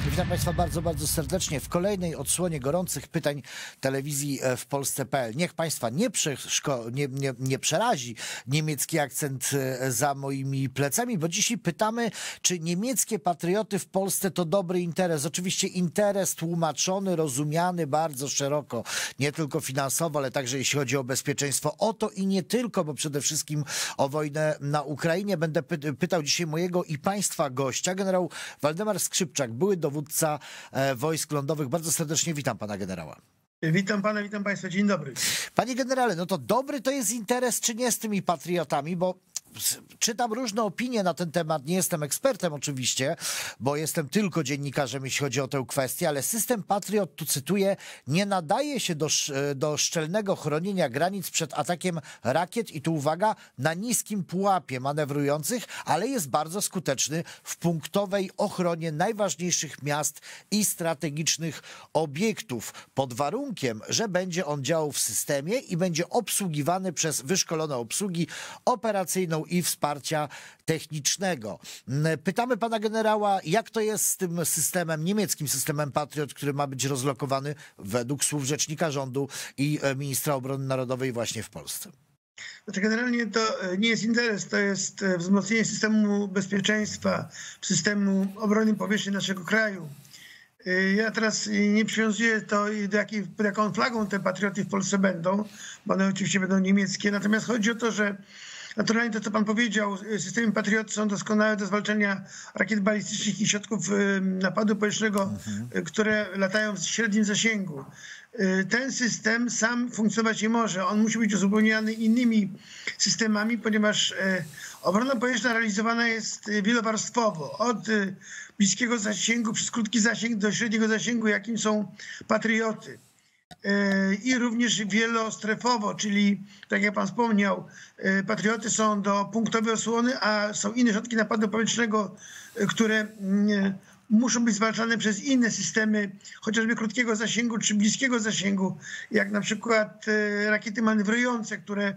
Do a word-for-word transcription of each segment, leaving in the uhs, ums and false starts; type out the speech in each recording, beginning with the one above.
Witam Państwa bardzo, bardzo serdecznie w kolejnej odsłonie gorących pytań telewizji w Polsce kropka p l. Niech Państwa nie, nie, nie, nie przerazi niemiecki akcent za moimi plecami, bo dzisiaj pytamy, czy niemieckie patrioty w Polsce to dobry interes. Oczywiście interes tłumaczony, rozumiany bardzo szeroko, nie tylko finansowo, ale także jeśli chodzi o bezpieczeństwo. O to i nie tylko, bo przede wszystkim o wojnę na Ukrainie. Będę py pytał dzisiaj mojego i Państwa gościa, generał Waldemar Skrzypczak, były dowódca e, wojsk lądowych. Bardzo serdecznie witam pana generała. Witam pana, witam państwa. Dzień dobry. Panie generale, no to dobry to jest interes, czy nie z tymi patriotami, bo czytam różne opinie na ten temat. Nie jestem ekspertem oczywiście, bo jestem tylko dziennikarzem, jeśli chodzi o tę kwestię, ale system Patriot, tu cytuję, nie nadaje się do, do szczelnego chronienia granic przed atakiem rakiet i tu uwaga, na niskim pułapie manewrujących, ale jest bardzo skuteczny w punktowej ochronie najważniejszych miast i strategicznych obiektów, pod warunkiem, że będzie on działał w systemie i będzie obsługiwany przez wyszkolone obsługi operacyjną i wsparcia technicznego. Pytamy pana generała, jak to jest z tym systemem, niemieckim systemem Patriot, który ma być rozlokowany według słów rzecznika rządu i ministra obrony narodowej właśnie w Polsce. Znaczy generalnie to nie jest interes, to jest wzmocnienie systemu bezpieczeństwa, systemu obrony powietrznej naszego kraju. Ja teraz nie przywiązuję to, do jakiej, pod jaką flagą te patrioty w Polsce będą, bo one oczywiście będą niemieckie, natomiast chodzi o to, że naturalnie to, co pan powiedział, systemy Patriot są doskonałe do zwalczania rakiet balistycznych i środków napadu powietrznego, mhm. które latają w średnim zasięgu. Ten system sam funkcjonować nie może. On musi być uzupełniany innymi systemami, ponieważ obrona powietrzna realizowana jest wielowarstwowo. Od bliskiego zasięgu przez krótki zasięg do średniego zasięgu, jakim są Patrioty. I również wielostrefowo, czyli tak jak pan wspomniał, Patrioty są do punktowej osłony, a są inne środki napadu powietrznego, które muszą być zwalczane przez inne systemy, chociażby krótkiego zasięgu czy bliskiego zasięgu, jak na przykład rakiety manewrujące, które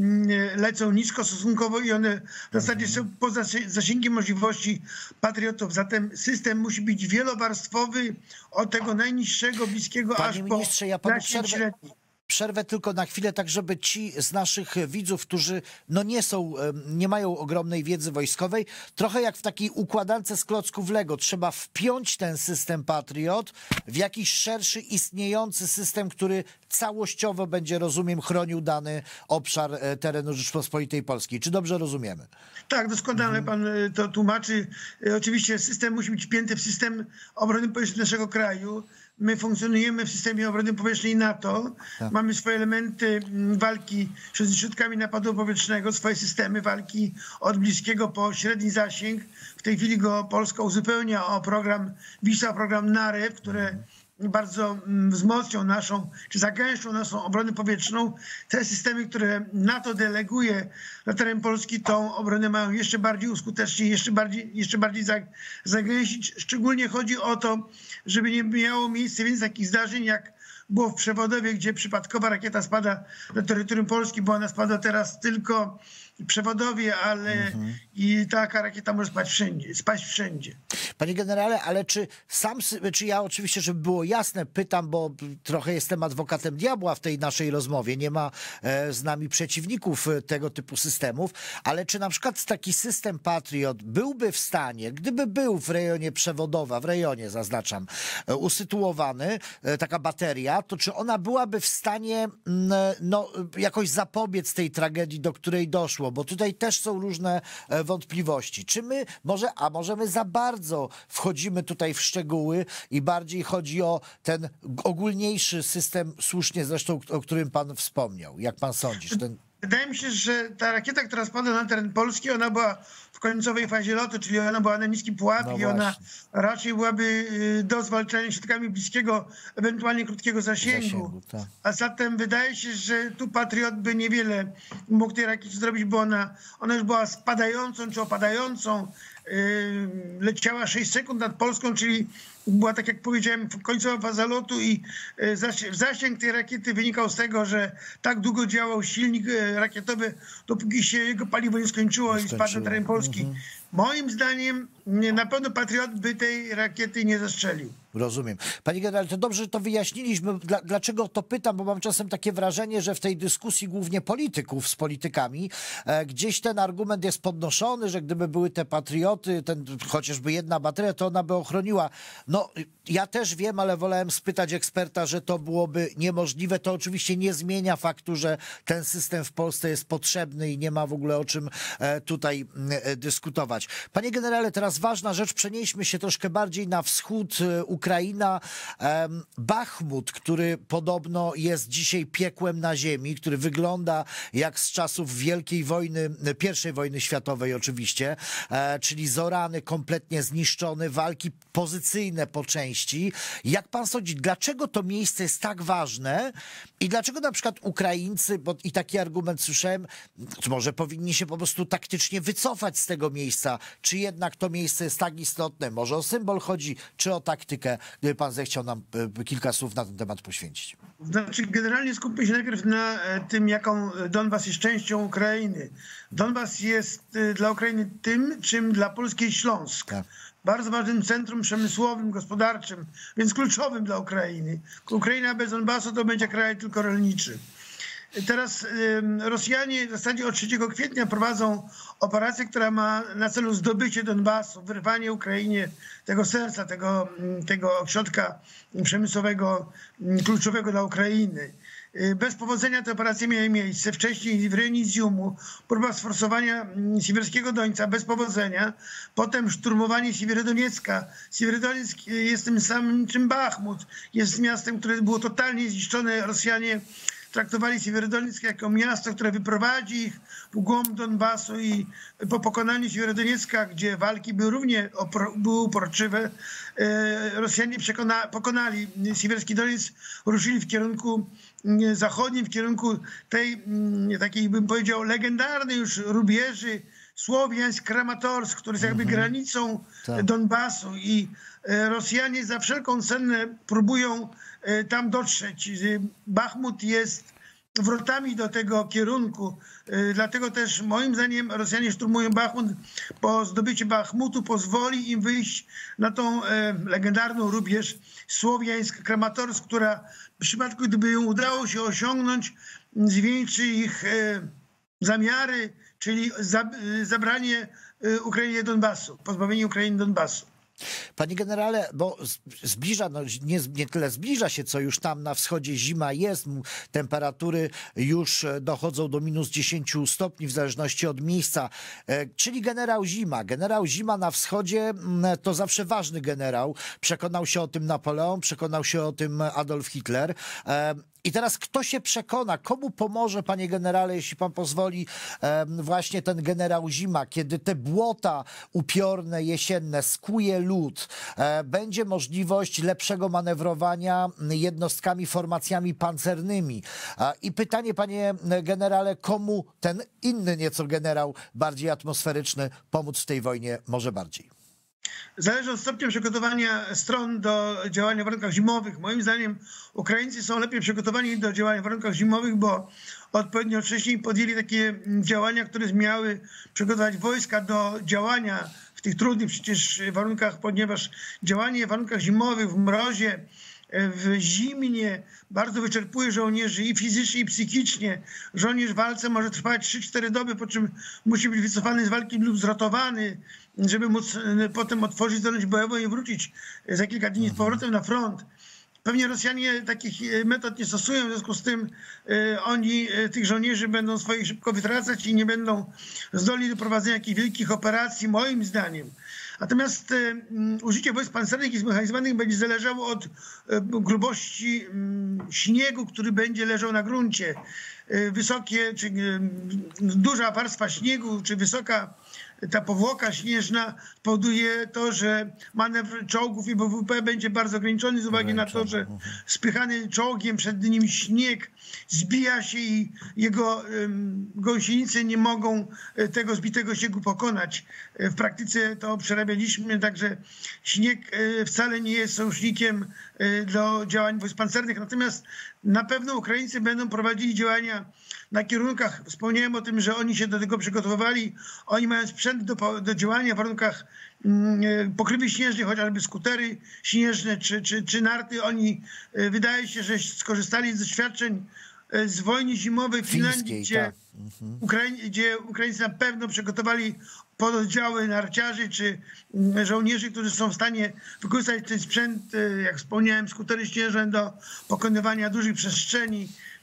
lecą nisko stosunkowo i one w zasadzie są poza zasięgiem możliwości patriotów. Zatem system musi być wielowarstwowy, od tego najniższego, bliskiego, Panie aż ministrze, po ja panu zasięg przerwę. średni. Przerwę tylko na chwilę, tak żeby ci z naszych widzów, którzy no nie są, nie mają ogromnej wiedzy wojskowej, trochę jak w takiej układance z klocków Lego, trzeba wpiąć ten system Patriot w jakiś szerszy, istniejący system, który całościowo będzie, rozumiem, chronił dany obszar terenu Rzeczypospolitej Polskiej. Czy dobrze rozumiemy? Tak, doskonale pan to tłumaczy. Oczywiście system musi być wpięty w system obrony powietrznej naszego kraju. My funkcjonujemy w systemie obrony powietrznej NATO. Tak. Mamy swoje elementy walki ze środkami napadu powietrznego, swoje systemy walki od bliskiego po średni zasięg. W tej chwili go Polska uzupełnia o program Wisła, program NAREW, które bardzo wzmocnią naszą, czy zagęszczą naszą obronę powietrzną. Te systemy, które NATO deleguje na teren Polski, tą obronę mają jeszcze bardziej uskutecznić, jeszcze bardziej, jeszcze bardziej zagęścić. Szczególnie chodzi o to, żeby nie miało miejsca więcej takich zdarzeń, jak było w Przewodowie, gdzie przypadkowa rakieta spada na terytorium Polski, bo ona spada teraz tylko w Przewodowie, ale mhm. i taka rakieta może spać wszędzie, spaść wszędzie. Panie generale, ale czy sam, czy ja oczywiście, żeby było jasne, pytam, bo trochę jestem adwokatem diabła w tej naszej rozmowie, nie ma e, z nami przeciwników tego typu systemów, ale czy na przykład taki system Patriot byłby w stanie, gdyby był w rejonie Przewodowa, w rejonie zaznaczam, e, usytuowany, e, taka bateria, to czy ona byłaby w stanie m, no, jakoś zapobiec tej tragedii, do której doszło? Bo tutaj też są różne e, wątpliwości. Czy my, może, a może my za bardzo wchodzimy tutaj w szczegóły i bardziej chodzi o ten ogólniejszy system, słusznie zresztą, o którym pan wspomniał. Jak pan sądzisz? Ten... Wydaje mi się, że ta rakieta, która spadła na teren Polski, ona była w końcowej fazie lotu, czyli ona była na niskim pułapie, no i ona raczej byłaby do zwalczania środkami bliskiego, ewentualnie krótkiego zasięgu. zasięgu tak. A zatem wydaje się, że tu Patriot by niewiele mógł tej rakiecie zrobić, bo ona, ona już była spadającą czy opadającą. Leciała sześć sekund nad Polską, czyli była, tak jak powiedziałem, końcowa faza lotu i zasięg tej rakiety wynikał z tego, że tak długo działał silnik rakietowy, dopóki się jego paliwo nie skończyło i spadł na teren Polski. Polski. Mhm. Moim zdaniem na pewno patriot by tej rakiety nie zastrzelił. Rozumiem. Panie generale, to dobrze, że to wyjaśniliśmy. Dla, dlaczego to pytam? Bo mam czasem takie wrażenie, że w tej dyskusji głównie polityków z politykami e, gdzieś ten argument jest podnoszony, że gdyby były te patrioty, ten, chociażby jedna bateria, to ona by ochroniła. No, ja też wiem, ale wolałem spytać eksperta, że to byłoby niemożliwe. To oczywiście nie zmienia faktu, że ten system w Polsce jest potrzebny i nie ma w ogóle o czym e, tutaj e, dyskutować. Panie generale, teraz ważna rzecz. Przenieśmy się troszkę bardziej na wschód Ukrainy. Ukraina, Bachmut, który podobno jest dzisiaj piekłem na ziemi, który wygląda jak z czasów Wielkiej Wojny, pierwszej wojny światowej oczywiście, czyli zorany, kompletnie zniszczony, walki pozycyjne po części. Jak pan sądzi, dlaczego to miejsce jest tak ważne i dlaczego na przykład Ukraińcy, bo i taki argument słyszałem, może powinni się po prostu taktycznie wycofać z tego miejsca, czy jednak to miejsce jest tak istotne, może o symbol chodzi, czy o taktykę, gdyby pan zechciał nam kilka słów na ten temat poświęcić. Znaczy, generalnie skupmy się najpierw na tym, jaką Donbas jest częścią Ukrainy. Donbas jest dla Ukrainy tym, czym dla Polski jest Śląsk. Tak. Bardzo ważnym centrum przemysłowym, gospodarczym, więc kluczowym dla Ukrainy. Ukraina bez Donbasu to będzie kraj tylko rolniczy. Teraz Rosjanie w zasadzie od trzeciego kwietnia prowadzą operację, która ma na celu zdobycie Donbasu, wyrwanie Ukrainie tego serca, tego, tego ośrodka przemysłowego kluczowego dla Ukrainy. Bez powodzenia te operacje miały miejsce. Wcześniej w rejonie Iziumu próba sforsowania Siewierskiego Dońca bez powodzenia. Potem szturmowanie Siewierodoniecka. Siewierodonieck jest tym samym czym Bachmut. Jest miastem, które było totalnie zniszczone. Rosjanie traktowali Siewierodonieck jako miasto, które wyprowadzi ich w głąb Donbasu i po pokonaniu Siewierodoniecka, gdzie walki były równie były uporczywe, Rosjanie przekona, pokonali Siewierski Doniec, ruszyli w kierunku zachodnim, w kierunku tej takiej, bym powiedział, legendarnej już rubieży Słowiańsk-Kramatorsk, który jest jakby mhm. granicą tak. Donbasu i Rosjanie za wszelką cenę próbują tam dotrzeć. Bachmut jest wrotami do tego kierunku. Dlatego też moim zdaniem Rosjanie szturmują Bachmut. Po zdobyciu Bachmutu pozwoli im wyjść na tą legendarną rubież Słowiańsk-Kramatorsk, która w przypadku, gdyby ją udało się osiągnąć, zwiększy ich zamiary, czyli zabranie Ukrainie Donbasu, pozbawienie Ukrainy Donbasu. Panie generale, bo zbliża, no nie, nie tyle zbliża się, co już tam na wschodzie zima jest, temperatury już dochodzą do minus dziesięciu stopni w zależności od miejsca, czyli generał Zima. Generał Zima na wschodzie to zawsze ważny generał. Przekonał się o tym Napoleon, przekonał się o tym Adolf Hitler. I teraz kto się przekona, komu pomoże, panie generale, jeśli pan pozwoli, właśnie ten generał Zima, kiedy te błota upiorne, jesienne skuje lód, będzie możliwość lepszego manewrowania jednostkami, formacjami pancernymi. I pytanie, panie generale, komu ten inny nieco generał, bardziej atmosferyczny, pomóc w tej wojnie może bardziej? Zależy od stopnia przygotowania stron do działania w warunkach zimowych. Moim zdaniem Ukraińcy są lepiej przygotowani do działania w warunkach zimowych, bo odpowiednio wcześniej podjęli takie działania, które miały przygotować wojska do działania w tych trudnych przecież warunkach, ponieważ działanie w warunkach zimowych, w mrozie, w zimnie bardzo wyczerpuje żołnierzy i fizycznie, i psychicznie. Żołnierz w walce może trwać trzy cztery doby, po czym musi być wycofany z walki lub zrotowany, żeby móc potem otworzyć zdolność bojową i wrócić za kilka dni z powrotem na front. Pewnie Rosjanie takich metod nie stosują, w związku z tym oni tych żołnierzy będą swoich szybko wytracać i nie będą zdolni do prowadzenia jakichś wielkich operacji, moim zdaniem. Natomiast użycie wojsk pancernych i zmechanizowanych będzie zależało od grubości śniegu, który będzie leżał na gruncie. Wysokie, czy duża warstwa śniegu, czy wysoka ta powłoka śnieżna powoduje to, że manewr czołgów i B W P będzie bardzo ograniczony z uwagi na to, że spychany czołgiem przed nim śnieg zbija się i jego um, gąsienice nie mogą tego zbitego śniegu pokonać. W praktyce to przerabialiśmy, także śnieg wcale nie jest sojusznikiem do działań wojsk pancernych. Natomiast na pewno Ukraińcy będą prowadzili działania działania na kierunkach. Wspomniałem o tym, że oni się do tego przygotowywali. Oni mają sprzęt do, do działania w warunkach mm, pokrywy śnieżnej, chociażby skutery śnieżne czy, czy, czy narty. Oni, wydaje się, że skorzystali z doświadczeń z wojny zimowej w Finlandii, gdzie, tak. mhm. Ukraiń, gdzie Ukraińcy na pewno przygotowali pododdziały narciarzy czy żołnierzy, którzy są w stanie wykorzystać ten sprzęt, jak wspomniałem, skutery śnieżne do pokonywania dużych przestrzeni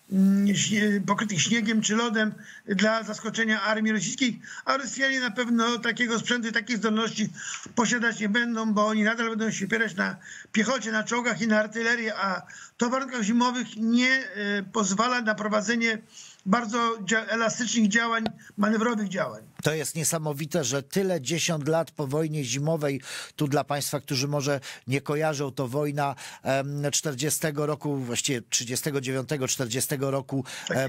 pokrytych śniegiem czy lodem dla zaskoczenia armii rosyjskiej, a Rosjanie na pewno takiego sprzętu i takich zdolności posiadać nie będą, bo oni nadal będą się opierać na piechocie, na czołgach i na artylerii, a to w warunkach zimowych nie pozwala na prowadzenie bardzo elastycznych działań, manewrowych działań. To jest niesamowite, że tyle dziesiąt lat po wojnie zimowej, tu dla państwa, którzy może nie kojarzą, to wojna czterdziestego roku, właściwie trzydziestego dziewiątego czterdziestego roku tak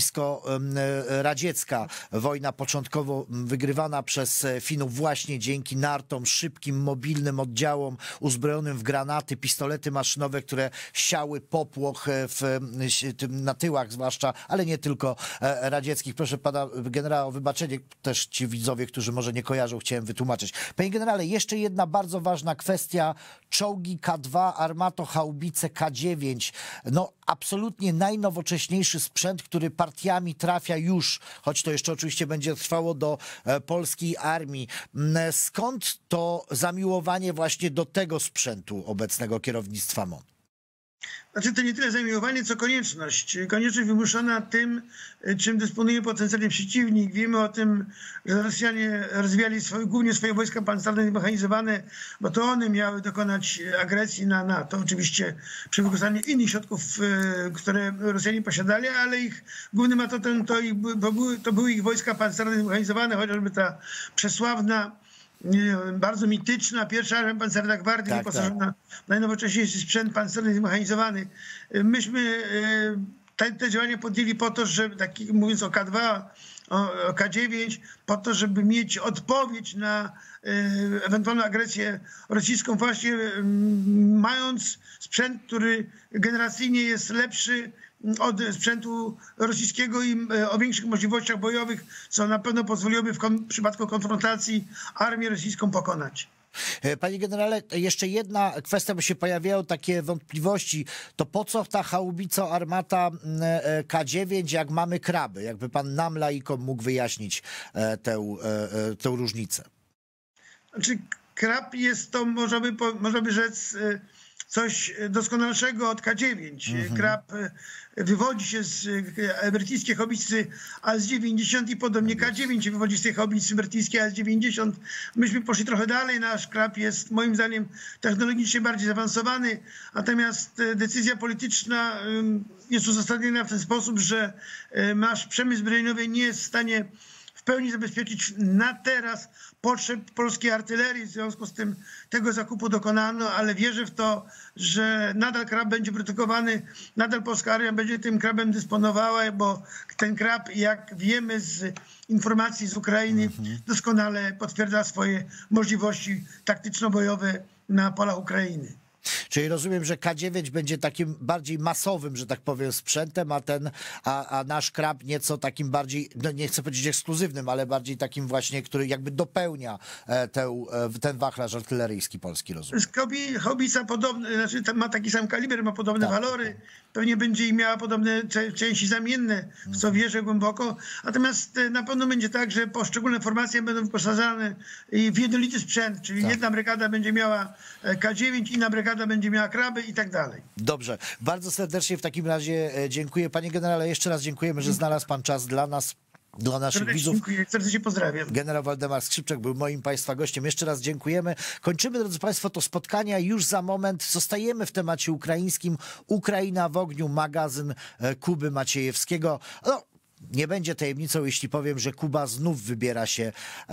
fińsko-radziecka. Wojna początkowo wygrywana przez Finów właśnie dzięki nartom, szybkim, mobilnym oddziałom uzbrojonym w granaty, pistolety maszynowe, które siały popłoch w, na tyłach zwłaszcza, ale nie tylko radzieckich. Proszę pana generała o wybaczenie, też ci widzowie, którzy może nie kojarzą, chciałem wytłumaczyć. Panie generale, jeszcze jedna bardzo ważna kwestia. Czołgi K dwa, Armato, haubice K dziewięć. No absolutnie najnowocześniejszy sprzęt, który partiami trafia już, choć to jeszcze oczywiście będzie trwało do polskiej armii. Skąd to zamiłowanie właśnie do tego sprzętu obecnego kierownictwa M O N? Znaczy to nie tyle zamiłowanie, co konieczność. Konieczność wymuszona tym, czym dysponuje potencjalnie przeciwnik. Wiemy o tym, że Rosjanie rozwijali swoje, głównie swoje wojska pancerne i mechanizowane, bo to one miały dokonać agresji na NATO. Oczywiście przy wykorzystaniu innych środków, które Rosjanie posiadali, ale ich głównym atotem to, ich, to, były, to były ich wojska pancerne i mechanizowane, chociażby ta przesławna, bardzo mityczna pierwsza armia pancerna gwardii, tak, wyposażona tak. w najnowocześniejszy sprzęt pancerny i zmechanizowany. Myśmy te, te działania podjęli po to, żeby, tak mówiąc o K dwa, o, o K dziewięć, po to, żeby mieć odpowiedź na e, ewentualną agresję rosyjską, właśnie e, mając sprzęt, który generacyjnie jest lepszy od sprzętu rosyjskiego i o większych możliwościach bojowych, co na pewno pozwoliłoby w, w przypadku konfrontacji armię rosyjską pokonać. Panie generale, jeszcze jedna kwestia, bo się pojawiają takie wątpliwości. To po co ta haubica Armata K dziewięć, jak mamy kraby? Jakby pan nam, laikom, mógł wyjaśnić tę, tę różnicę. Znaczy, krab jest to, można by, można by rzec, coś doskonalszego od K dziewięć. Mhm. Krab wywodzi się z brytyjskiej haubicy A S dziewięćdziesiąt i podobnie K dziewięć wywodzi z tej haubicy brytyjskiej A S dziewięćdziesiąt. Myśmy poszli trochę dalej. Nasz krab jest moim zdaniem technologicznie bardziej zaawansowany, natomiast decyzja polityczna jest uzasadniona w ten sposób, że nasz przemysł zbrojeniowy nie jest w stanie w pełni zabezpieczyć na teraz potrzeb polskiej artylerii. W związku z tym tego zakupu dokonano, ale wierzę w to, że nadal krab będzie produkowany, nadal polska armia będzie tym krabem dysponowała, bo ten krab, jak wiemy z informacji z Ukrainy, mhm. doskonale potwierdza swoje możliwości taktyczno-bojowe na polach Ukrainy. Czyli rozumiem, że K dziewięć będzie takim bardziej masowym, że tak powiem, sprzętem, a ten, a, a nasz krab nieco takim bardziej, no nie chcę powiedzieć ekskluzywnym, ale bardziej takim właśnie, który jakby dopełnia tę, ten wachlarz artyleryjski polski, rozumiem. Haubica podobny, znaczy ma taki sam kaliber, ma podobne tak. walory, pewnie będzie i miała podobne części zamienne, w co wierzę głęboko. Natomiast na pewno będzie tak, że poszczególne formacje będą wyposażane w jednolity sprzęt, czyli tak. jedna brygada będzie miała K dziewięć, inna brygada będzie miała kraby i tak dalej. Dobrze. Bardzo serdecznie w takim razie dziękuję. Panie generale, jeszcze raz dziękujemy, że znalazł pan czas dla nas, dla naszych serdecznie widzów. Dziękuję. Serdecznie pozdrawiam. Generał Waldemar Skrzypczak był moim państwa gościem. Jeszcze raz dziękujemy. Kończymy, drodzy państwo, to spotkania. Już za moment zostajemy w temacie ukraińskim. Ukraina w ogniu, magazyn Kuby Maciejewskiego. No, nie będzie tajemnicą, jeśli powiem, że Kuba znów wybiera się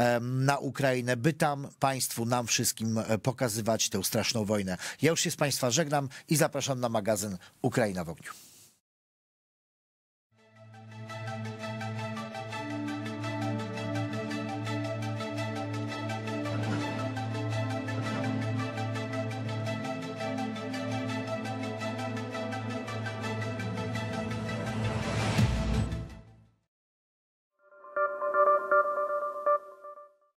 na Ukrainę, by tam państwu, nam wszystkim pokazywać tę straszną wojnę. Ja już się z państwa żegnam i zapraszam na magazyn Ukraina w ogniu.